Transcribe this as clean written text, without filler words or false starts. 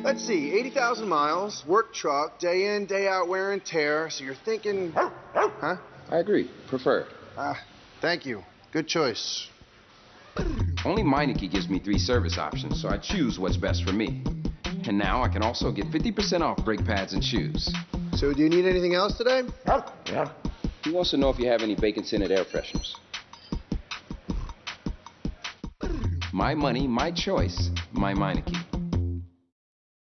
Let's see, 80,000 miles, work truck, day in, day out, wear and tear. So you're thinking, huh? I agree. Prefer. Thank you. Good choice. Only Meineke gives me 3 service options, so I choose what's best for me. And now I can also get 50% off brake pads and shoes. So do you need anything else today? Yeah. He wants to know if you have any bacon-scented air fresheners. My money, my choice, my Meineke.